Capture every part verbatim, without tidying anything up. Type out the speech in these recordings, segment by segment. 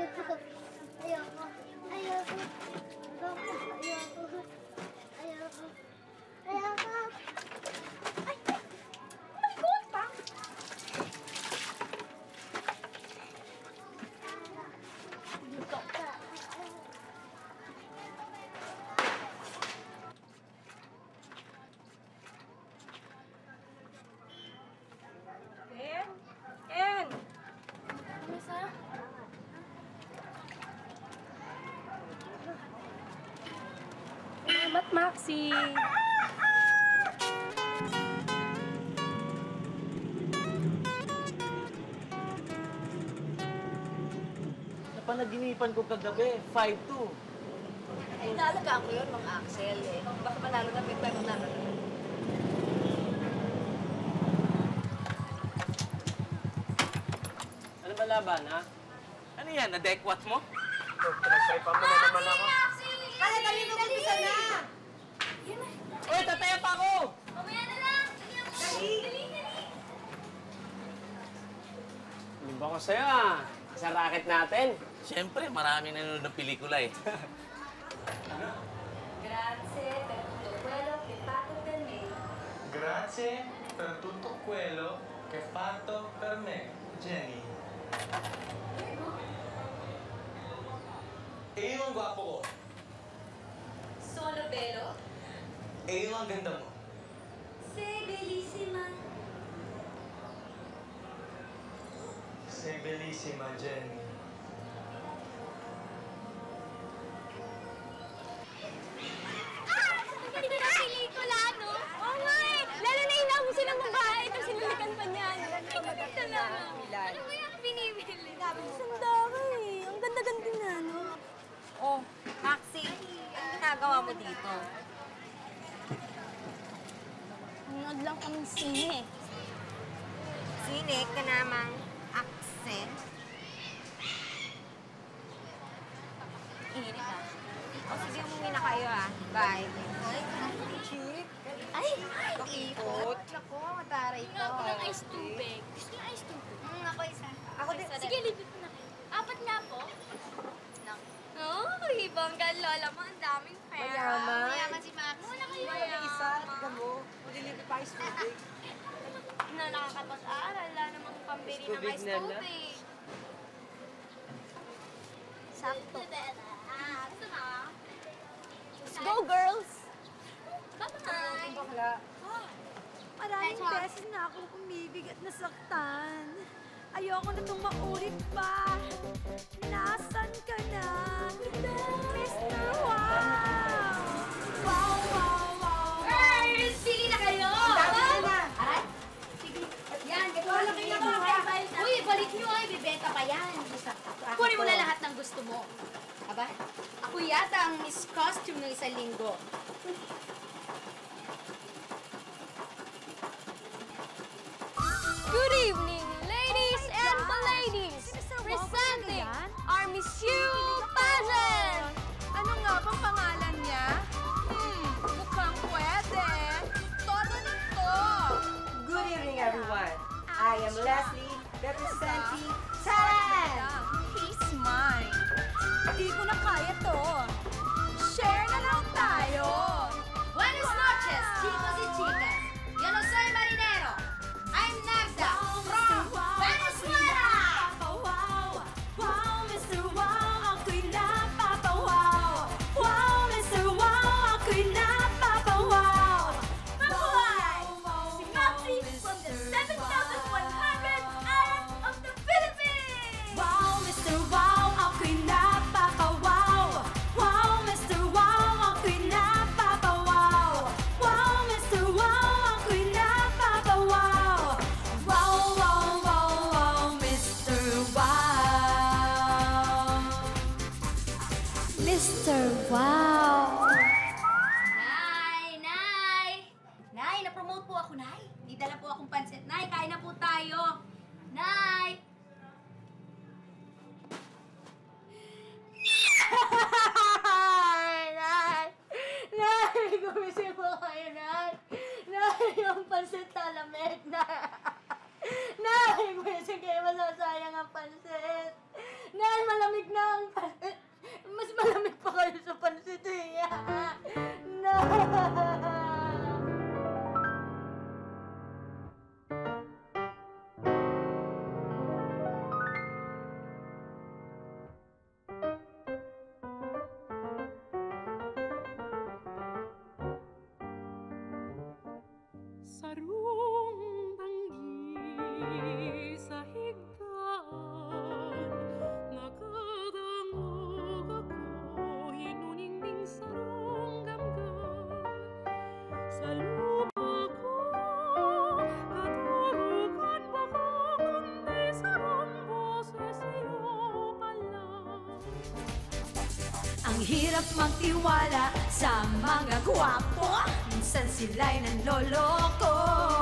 Ayoko. Ayoko. Ayoko. Ayoko. Ayoko. Ayoko. Ay! Malikot pa! Dito. Ken? Ken! Misa? Salamat, Maxi. Napanaginipan ko kagabi, five two. Ay, naalagaan ko yun, Mang Axel. Eh. Baka manalo na, may tayo manalo na. Ano ba laban, ha? Ano yan, na-deckwatch mo? Oh, pinagtripan mo na naman ako. Kaya dali mo kumpisa na! Uy, tataya pa ako! Mamaya na lang! Dali! Dali! Dali! Ano ba ko sa'yo, ah? Sa racket natin. Siyempre, marami nanonood ng pelikula, eh. Grazie per tutto quello che fatto per me. Grazie per tutto quello che hai fatto per me, Jenny. E io ang gwapo ko. Solo bello? E io ang ganda mo. Sei bellissima. Sei bellissima, Jenny. Ganda ng pelikula, no? Oo nga eh! Lalo na yung mo silang babae, tapos sinilikan pa niya. Ang ganda na. Ano ba yung binibili? Sanda ka eh. Ang ganda-ganda na, no? Oh, Maxi, ano ginagawa mo dito? Nanood lang kaming sine. Sine ka namang accent. Init ah. O sige, umuwi na kayo ah. Bye. Chick? Ay! Pakipot. Naku, mataray Nga ako ng ice tubig. Gusto niyo ice tubig? Mm, ako isa. Ako din. Sige, libre ko na kayo. Apat nga po. Oo, oh, ibangga lola mo. Ang daming pera. Mayaman. Mayaman si Max. Muna kayo. Mayaman. Isa, tignan mo. Malilibre pa ice tubig. Na nakakapag-aaral. Wala namang pambili ng Tubig ice na lang. tubig. Sakto. Ah, gusto mo? Let's go, girls! Bye-bye! Bakla. Maraming beses na akong umibig at nasaktan. Ayoko na itong maulit pa. Nasaan ka na? mister Wow! Wow, wow, wow! Girls, pili na kayo! Dami na. Aray! Sige. Yan, ganito lang kayo mga. Uy, balik nyo ay, bibenta pa yan. Kunin mo na lahat ng gusto mo. Aba, ako yata ang Miss Costume ng isang linggo. Good evening, ladies and ladies! Presenting our Miss You pageant! Ano nga bang pangalan niya? Hmm, mukhang pwede. Todo na to. Good evening, everyone. I am Leslie, representing Thailand. He's mine. Di ko na kaya to. Share na lang tayo. Buenas noches, chicos y chicas. Yo no soy marinero. I'm Nagda from Venezuela. Wow, wow, mister Wow, ako'y napapawaw. Wow, mister Wow, ako'y napapawaw. Mabuhay! Si Maxi from the seven thousand one hundred Islands of the Philippines! Wow, mister Wow, ako'y napapawaw. Wow, mister Wow, ako'y napapawaw. Wow, mister Wow, ako'y napapawaw. Wow, wow, wow, wow, mister Wow. mister Wow. Nay! Nay! Nay, na-promote po ako, Nay. May dala po akong pansit. Nay, kain na po tayo. Nay! Nay! Nay! Gumising po kayo, Nay! Nay! Yung pansit talamig, Nay! Nay! Gumising kayo, masasayang ang pansit! Nay! Malamig na Sarong tanggi sa higdaan, nakadangog ako, hinuningning sarong gamgam. Sa lupa ko, katurukan ba ko, kundi sarong boses iyo pala. Ang hirap magtiwala sa mga gwapo, minsan sila'y nanloloko.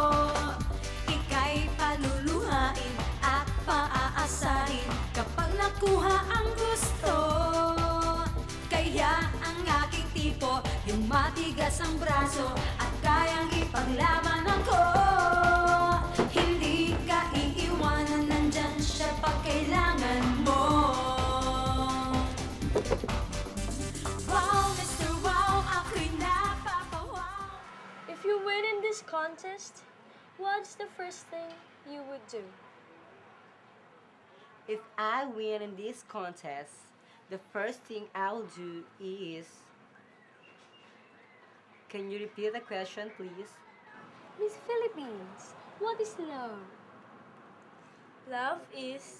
Ika'y paluluhain at paaasahin kapag nakuha ang gusto. Kaya ang aking tipo, yung matigas ang braso at kayang ipaglaban ako. Hindi ka iiwanan, nandyan siya pag kailangan mo. Wow, Mister Wow, ako'y napapawaw. If you win in this contest, what's the first thing you would do? If I win in this contest, the first thing I'll do is... Can you repeat the question, please? Miss Philippines, what is love? Love is...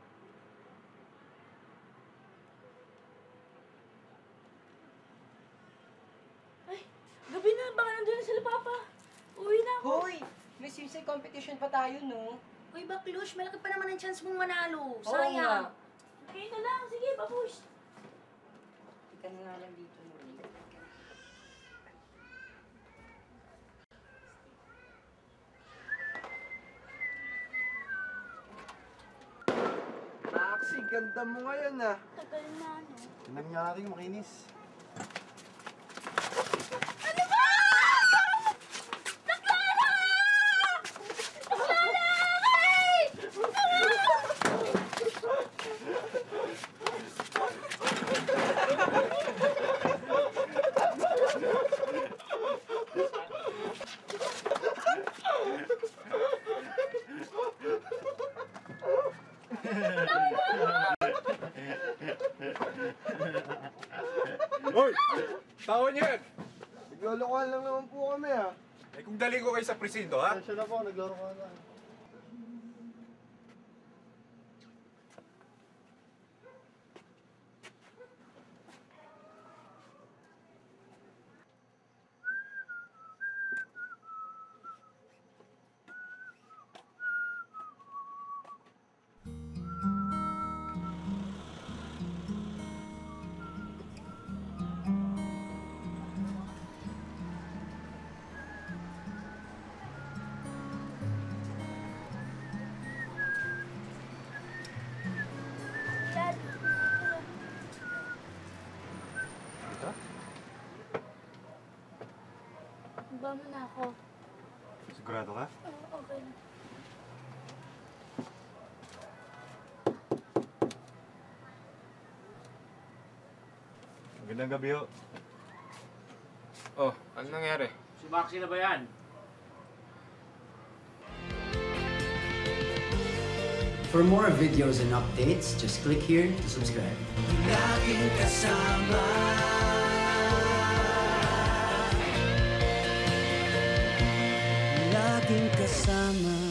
Gabi na, baka nandun na sila, Papa. Uwi na ako. Hoy! May sisig competition pa tayo, no? Uy, Baklush, malaki pa naman ang chance mong manalo. Oo nga. Okay na lang, sige, papush. Ika na nga lang dito, no? Maxi, ganda mo ngayon ah. Tagal na, no? Tingnan nga natin makinis. Hoy! Tao niyan! Naglolokohan lang naman po kami ah. Eh kung dali ko kayo sa presinto, ha? Pasensya na po, naglolokohan lang. Dad, ba mo na ako? Sigurado ka? Oo, okay na. Magandang gabi ho. Oh, ano nangyari? Si Maxi na ba yan? For more videos and updates, just click here to subscribe. Laging kasama. Laging kasama.